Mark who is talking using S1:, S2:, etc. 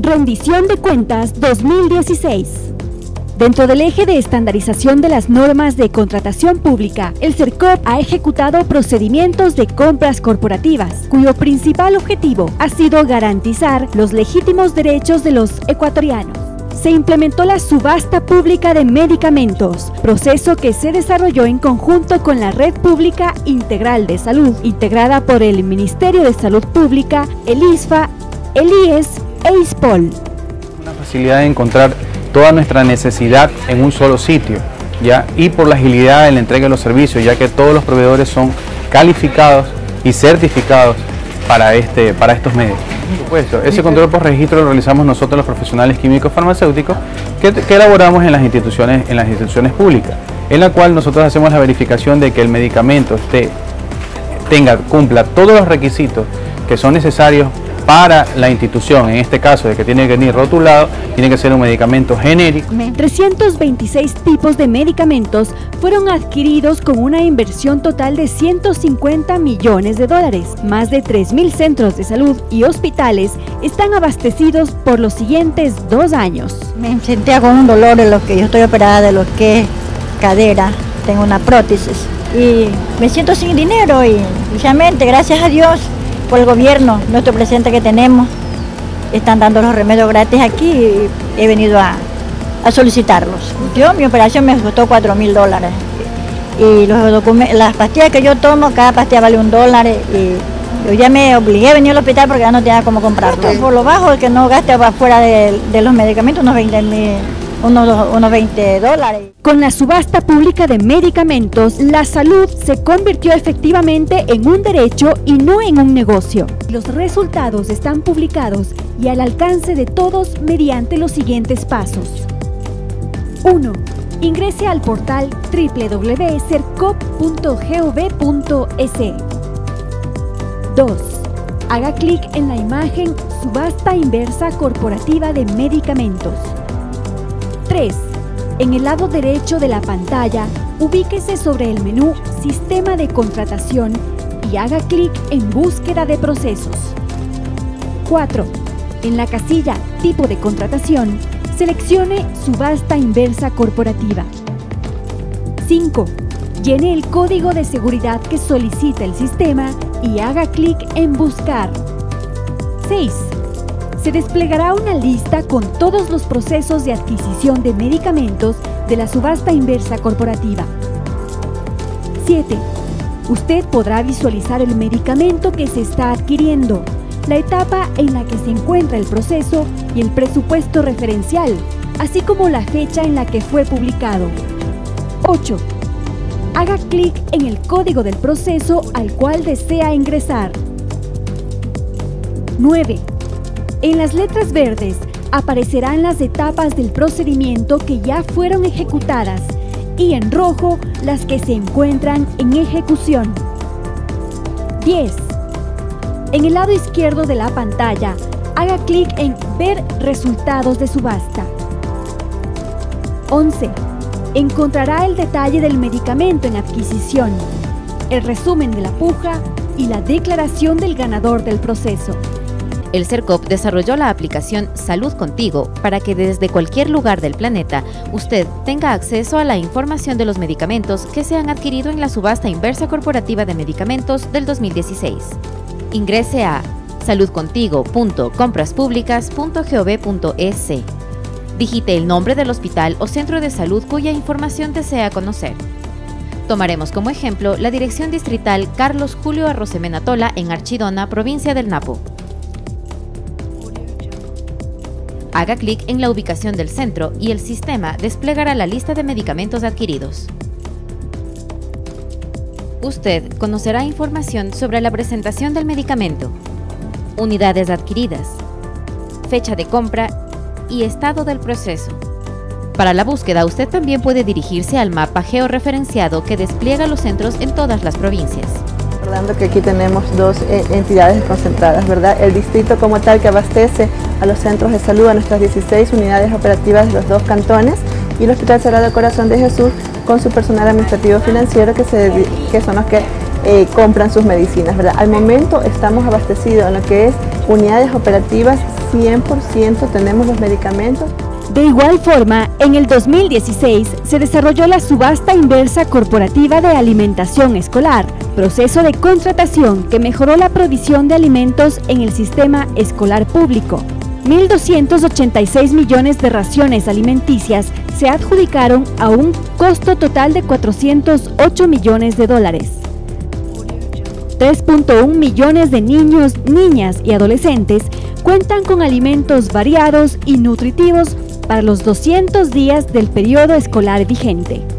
S1: Rendición de Cuentas 2016. Dentro del eje de estandarización de las normas de contratación pública, el CERCOP ha ejecutado procedimientos de compras corporativas, cuyo principal objetivo ha sido garantizar los legítimos derechos de los ecuatorianos. Se implementó la subasta pública de medicamentos, proceso que se desarrolló en conjunto con la Red Pública Integral de Salud, integrada por el Ministerio de Salud Pública, el ISFA, el IES e ISPOL.
S2: Una facilidad de encontrar toda nuestra necesidad en un solo sitio, ¿ya? Y por la agilidad en la entrega de los servicios, ya que todos los proveedores son calificados y certificados para estos medios. Por supuesto, ese control por registro lo realizamos nosotros los profesionales químicos farmacéuticos que elaboramos en las instituciones públicas, en la cual nosotros hacemos la verificación de que el medicamento cumpla todos los requisitos que son necesarios para la institución, en este caso de que tiene que venir rotulado, tiene que ser un medicamento genérico.
S1: 326 tipos de medicamentos fueron adquiridos con una inversión total de 150 millones de dólares. Más de 3.000 centros de salud y hospitales están abastecidos por los siguientes 2 años.
S3: Me sentía con un dolor en lo que yo estoy operada de lo que es cadera, tengo una prótesis y me siento sin dinero y precisamente gracias a Dios por el gobierno, nuestro presidente que tenemos, están dando los remedios gratis aquí y he venido a solicitarlos. Mi operación me costó $4.000 y las pastillas que yo tomo, cada pastilla vale $1 y yo ya me obligué a venir al hospital porque ya no tenía cómo comprarlo. Por lo bajo, el que no gaste afuera de los medicamentos, unos $20.
S1: Con la subasta pública de medicamentos, la salud se convirtió efectivamente en un derecho y no en un negocio. Los resultados están publicados y al alcance de todos mediante los siguientes pasos. 1. Ingrese al portal www.cercop.gov.es. 2. Haga clic en la imagen Subasta Inversa Corporativa de Medicamentos. 3. En el lado derecho de la pantalla, ubíquese sobre el menú Sistema de Contratación y haga clic en Búsqueda de procesos. 4. En la casilla Tipo de contratación, seleccione Subasta Inversa Corporativa. 5. Llene el código de seguridad que solicita el sistema y haga clic en Buscar. 6. Se desplegará una lista con todos los procesos de adquisición de medicamentos de la subasta inversa corporativa. 7. Usted podrá visualizar el medicamento que se está adquiriendo, la etapa en la que se encuentra el proceso y el presupuesto referencial, así como la fecha en la que fue publicado. 8. Haga clic en el código del proceso al cual desea ingresar. 9. En las letras verdes aparecerán las etapas del procedimiento que ya fueron ejecutadas y en rojo las que se encuentran en ejecución. 10. En el lado izquierdo de la pantalla, haga clic en Ver resultados de subasta. 11. Encontrará el detalle del medicamento en adquisición, el resumen de la puja y la declaración del ganador del proceso.
S4: El CERCOP desarrolló la aplicación Salud Contigo para que desde cualquier lugar del planeta usted tenga acceso a la información de los medicamentos que se han adquirido en la subasta inversa corporativa de medicamentos del 2016. Ingrese a saludcontigo.compraspublicas.gov.es. Digite el nombre del hospital o centro de salud cuya información desea conocer. Tomaremos como ejemplo la dirección distrital Carlos Julio Arrosemena Tola en Archidona, provincia del Napo. Haga clic en la ubicación del centro y el sistema desplegará la lista de medicamentos adquiridos. Usted conocerá información sobre la presentación del medicamento, unidades adquiridas, fecha de compra y estado del proceso. Para la búsqueda, usted también puede dirigirse al mapa georreferenciado que despliega los centros en todas las provincias.
S5: Recordando que aquí tenemos dos entidades concentradas, ¿verdad? El distrito como tal que abastece a los centros de salud, a nuestras 16 unidades operativas de los 2 cantones, y el Hospital Sagrado Corazón de Jesús con su personal administrativo financiero que son los que compran sus medicinas, ¿verdad? Al momento estamos abastecidos en lo que es unidades operativas 100% tenemos los medicamentos.
S1: De igual forma, en el 2016 se desarrolló la subasta inversa corporativa de alimentación escolar, proceso de contratación que mejoró la provisión de alimentos en el sistema escolar público. 1.286 millones de raciones alimenticias se adjudicaron a un costo total de 408 millones de dólares. 3.1 millones de niños, niñas y adolescentes cuentan con alimentos variados y nutritivos para los 200 días del periodo escolar vigente.